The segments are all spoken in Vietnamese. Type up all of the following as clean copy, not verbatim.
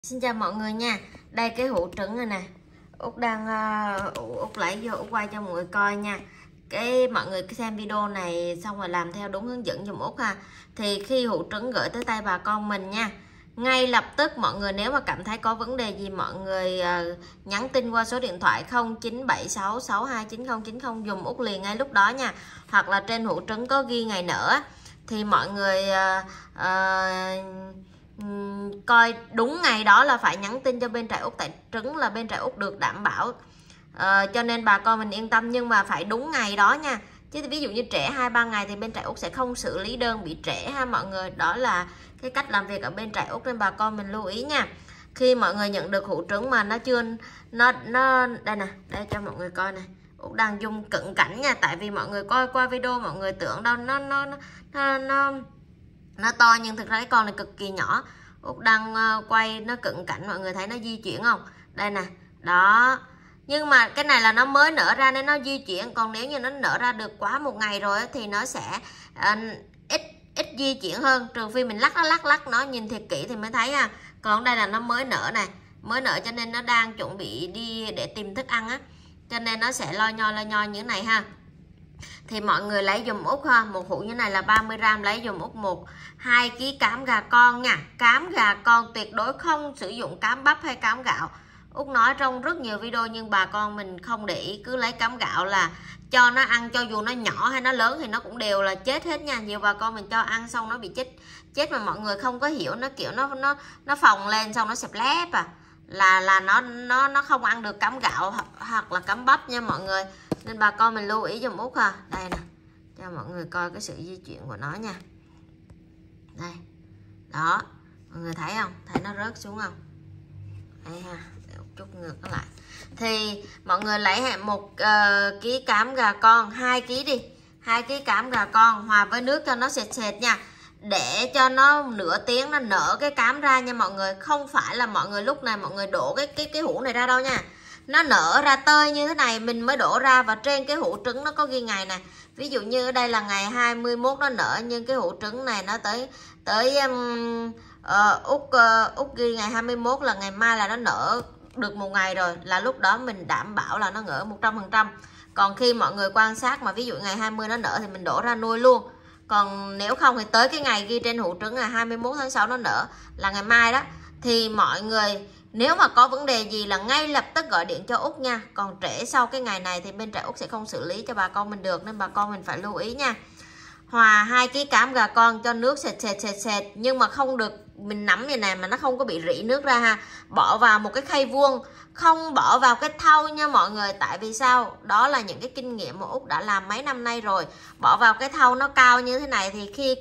Xin chào mọi người nha. Đây cái hũ trứng này nè. Út đang Út lấy vô Út quay cho mọi người coi nha. Mọi người xem video này xong rồi làm theo đúng hướng dẫn giùm Út ha. Thì khi hũ trứng gửi tới tay bà con mình nha, ngay lập tức mọi người nếu mà cảm thấy có vấn đề gì mọi người nhắn tin qua số điện thoại 0976629090 dùm Út liền ngay lúc đó nha. Hoặc là trên hũ trứng có ghi ngày nở thì mọi người coi đúng ngày đó là phải nhắn tin cho bên trại Út, tại trứng là bên trại Út được đảm bảo, cho nên bà con mình yên tâm, nhưng mà phải đúng ngày đó nha. Chứ ví dụ như trễ 2-3 ngày thì bên trại Út sẽ không xử lý đơn bị trễ ha mọi người. Đó là cái cách làm việc ở bên trại Út nên bà con mình lưu ý nha. Khi mọi người nhận được hũ trứng mà nó chưa nó đây nè, đây cho mọi người coi này. Út đang zoom cận cảnh nha, tại vì mọi người coi qua video mọi người tưởng đâu nó to, nhưng thực ra cái con này cực kỳ nhỏ. Út đang quay nó cận cảnh, mọi người thấy nó di chuyển không? Đây nè, đó. Nhưng mà cái này là nó mới nở ra nên nó di chuyển. Còn nếu như nó nở ra được quá một ngày rồi thì nó sẽ ít di chuyển hơn. Trừ phi mình lắc nó nhìn thiệt kỹ thì mới thấy ha. Còn đây là nó mới nở này, mới nở cho nên nó đang chuẩn bị đi để tìm thức ăn á, cho nên nó sẽ lo nhoi như thế này ha. Thì mọi người lấy dùm Út ha, một hũ như này là 30g, lấy dùm Út 2 kg cám gà con nha. Cám gà con tuyệt đối không sử dụng cám bắp hay cám gạo. Út nói trong rất nhiều video nhưng bà con mình không để ý, cứ lấy cám gạo là cho nó ăn, cho dù nó nhỏ hay nó lớn thì nó cũng đều là chết hết nha. Nhiều bà con mình cho ăn xong nó bị chết mà mọi người không có hiểu, nó kiểu nó phồng lên xong nó xẹp lép là nó không ăn được cám gạo hoặc là cám bắp nha mọi người. Nên bà con mình lưu ý dùm Út ha. Đây nè, cho mọi người coi cái sự di chuyển của nó nha. Đây, đó, mọi người thấy không? Thấy nó rớt xuống không? Đây ha, để một chút ngược nó lại. Thì mọi người lấy 1 kg cám gà con, 2 kg đi, 2 kg cám gà con hòa với nước cho nó sệt nha, để cho nó nửa tiếng nó nở cái cám ra nha mọi người. Không phải là mọi người lúc này mọi người đổ cái hũ này ra đâu nha. Nó nở ra tơi như thế này mình mới đổ ra, và trên cái hũ trứng nó có ghi ngày này. Ví dụ như ở đây là ngày 21 nó nở, nhưng cái hũ trứng này nó tới Út ghi ngày 21 là ngày mai là nó nở được một ngày rồi, là lúc đó mình đảm bảo là nó nở 100%. Còn khi mọi người quan sát mà ví dụ ngày 20 nó nở thì mình đổ ra nuôi luôn. Còn nếu không thì tới cái ngày ghi trên hũ trứng là 21 tháng 6 nó nở là ngày mai đó, thì mọi người nếu mà có vấn đề gì là ngay lập tức gọi điện cho Út nha. Còn trễ sau cái ngày này thì bên trại Út sẽ không xử lý cho bà con mình được, nên bà con mình phải lưu ý nha. Hòa 2 kg cám gà con cho nước sệt, nhưng mà không được mình nắm như này mà nó không có bị rỉ nước ra ha. Bỏ vào một cái khay vuông, không bỏ vào cái thau nha mọi người. Tại vì sao? Đó là những cái kinh nghiệm mà Út đã làm mấy năm nay rồi. Bỏ vào cái thau nó cao như thế này thì khi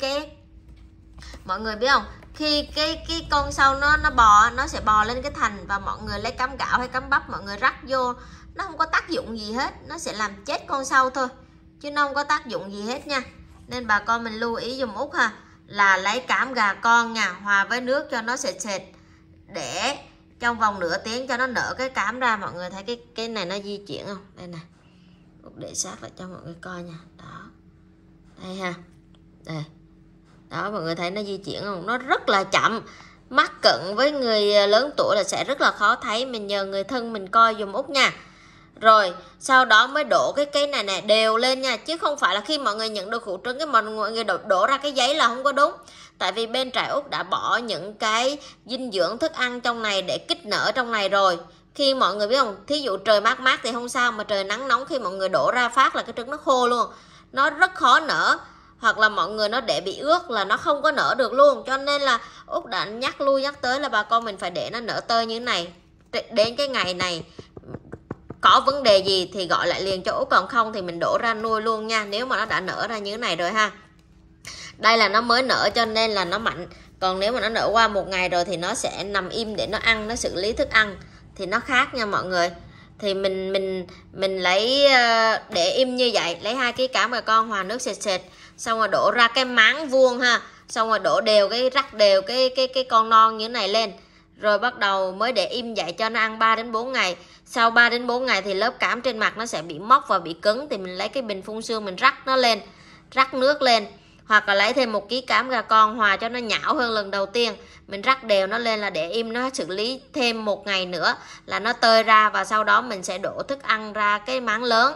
mọi người biết không, khi cái con sâu nó bò, nó sẽ bò lên cái thành, và mọi người lấy cám gạo hay cám bắp mọi người rắc vô, nó không có tác dụng gì hết, nó sẽ làm chết con sâu thôi chứ nó không có tác dụng gì hết nha. Nên bà con mình lưu ý dùm Út ha, là lấy cám gà con nha, hòa với nước cho nó sệt, để trong vòng nửa tiếng cho nó nở cái cám ra. Mọi người thấy cái này nó di chuyển không? Đây nè, Út để sát lại cho mọi người coi nha. Đó, đây ha, đây. Đó, mọi người thấy nó di chuyển không? Nó rất là chậm. Mắt cận với người lớn tuổi là sẽ rất là khó thấy. Mình nhờ người thân mình coi dùm Út nha. Rồi sau đó mới đổ cái này nè đều lên nha. Chứ không phải là khi mọi người nhận được hũ trứng cái mọi người đổ ra cái giấy là không có đúng. Tại vì bên trại Út đã bỏ những cái dinh dưỡng thức ăn trong này để kích nở trong này rồi. Khi mọi người biết không, thí dụ trời mát thì không sao, mà trời nắng nóng khi mọi người đổ ra phát là cái trứng nó khô luôn, nó rất khó nở. Hoặc là mọi người nó để bị ướt là nó không có nở được luôn. Cho nên là Út đã nhắc lui nhắc tới là bà con mình phải để nó nở tơi như thế này. Đến cái ngày này có vấn đề gì thì gọi lại liền cho Út, còn không thì mình đổ ra nuôi luôn nha, nếu mà nó đã nở ra như thế này rồi ha. Đây là nó mới nở cho nên là nó mạnh. Còn nếu mà nó nở qua một ngày rồi thì nó sẽ nằm im để nó ăn, nó xử lý thức ăn thì nó khác nha mọi người. Thì mình lấy để im như vậy, lấy 2 kg cám gà con hòa nước sệt, xong rồi đổ ra cái máng vuông ha, xong rồi đổ đều rắc đều cái con non như thế này lên, rồi bắt đầu mới để im vậy cho nó ăn 3 đến 4 ngày. Sau 3 đến 4 ngày thì lớp cám trên mặt nó sẽ bị mốc và bị cứng, thì mình lấy cái bình phun sương mình rắc nó lên, rắc nước lên, Hoặc là lấy thêm 1 kg cám gà con hòa cho nó nhão hơn lần đầu tiên. Mình rắc đều nó lên là để im, nó xử lý thêm 1 ngày nữa là nó tơi ra. Và sau đó mình sẽ đổ thức ăn ra cái máng lớn,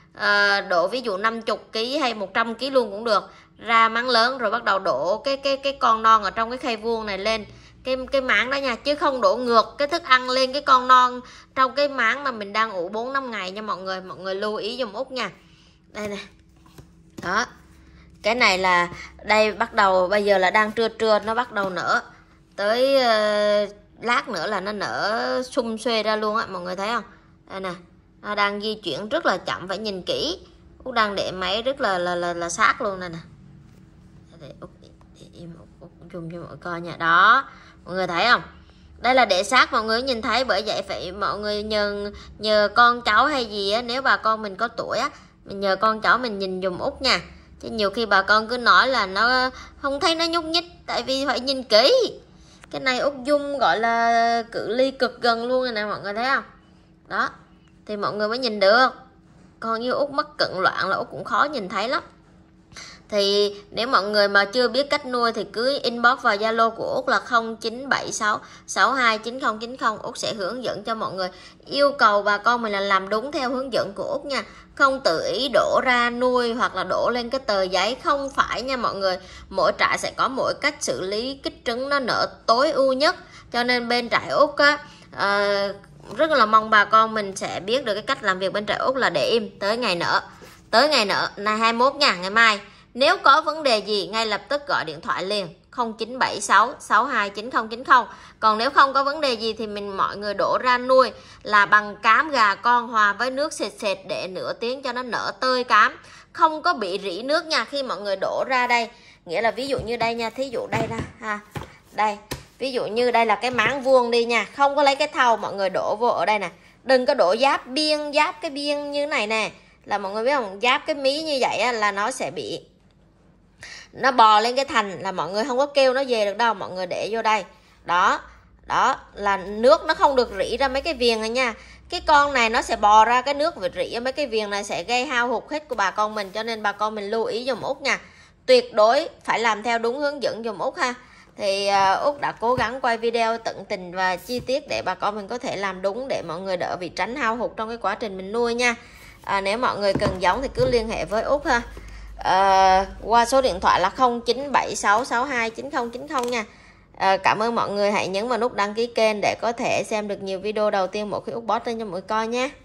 đổ ví dụ 50 kg hay 100 kg luôn cũng được, ra máng lớn rồi bắt đầu đổ cái con non ở trong cái khay vuông này lên cái máng đó nha, chứ không đổ ngược cái thức ăn lên cái con non trong cái máng mà mình đang ủ 4-5 ngày nha mọi người lưu ý giùm Út nha. Đây nè, đó, cái này là đây bắt đầu bây giờ là đang trưa nó bắt đầu nở, tới lát nữa là nó nở sum xuê ra luôn á, mọi người thấy không? Đây nè, nó đang di chuyển rất là chậm, phải nhìn kỹ. Út đang để máy rất là sát luôn này nè. Để Út zoom cho mọi người coi nha. Đó, mọi người thấy không? Đây là để sát mọi người nhìn thấy, bởi vậy phải mọi người nhờ con cháu hay gì á, nếu bà con mình có tuổi á, mình nhờ con cháu mình nhìn dùm Út nha. Chứ nhiều khi bà con cứ nói là nó không thấy nó nhúc nhích, tại vì phải nhìn kỹ. Cái này Út zoom gọi là cự ly cực gần luôn rồi nè, mọi người thấy không? Đó, thì mọi người mới nhìn được. Còn như Út mắc cận loạn là Út cũng khó nhìn thấy lắm. Thì nếu mọi người mà chưa biết cách nuôi thì cứ inbox vào Zalo của Út là 0976 629090. Út sẽ hướng dẫn cho mọi người. Yêu cầu bà con mình là làm đúng theo hướng dẫn của Út nha. Không tự ý đổ ra nuôi hoặc là đổ lên cái tờ giấy, không phải nha mọi người. Mỗi trại sẽ có mỗi cách xử lý kích trứng nó nở tối ưu nhất. Cho nên bên trại Út á, rất là mong bà con mình sẽ biết được cái cách làm việc bên trại Út là để im tới ngày nở. Tới ngày nở này 21 nha, ngày mai. Nếu có vấn đề gì ngay lập tức gọi điện thoại liền 0976 629090. Còn nếu không có vấn đề gì thì mọi người đổ ra nuôi là bằng cám gà con hòa với nước sệt sệt để nửa tiếng cho nó nở tơi cám, không có bị rỉ nước nha. Khi mọi người đổ ra đây, nghĩa là ví dụ như đây nha, thí dụ đây ra ha, đây ví dụ như đây là cái máng vuông đi nha, không có lấy cái thau, mọi người đổ vô ở đây nè, đừng có đổ giáp biên, giáp cái biên như này nè, là mọi người biết không, giáp cái mí như vậy á, là nó sẽ bị nó bò lên cái thành, là mọi người không có kêu nó về được đâu. Mọi người để vô đây, đó đó là nước nó không được rỉ ra mấy cái viền này nha. Cái con này nó sẽ bò ra cái nước và rỉ ở mấy cái viền này, sẽ gây hao hụt hết của bà con mình. Cho nên bà con mình lưu ý giùm Út nha, tuyệt đối phải làm theo đúng hướng dẫn giùm Út ha. Thì Út đã cố gắng quay video tận tình và chi tiết để bà con mình có thể làm đúng, để mọi người đỡ bị tránh hao hụt trong cái quá trình mình nuôi nha. Nếu mọi người cần giống thì cứ liên hệ với Út ha. Qua số điện thoại là 0976 629090 nha. Cảm ơn mọi người, hãy nhấn vào nút đăng ký kênh để có thể xem được nhiều video đầu tiên mỗi khi Út post lên cho mọi người coi nhé.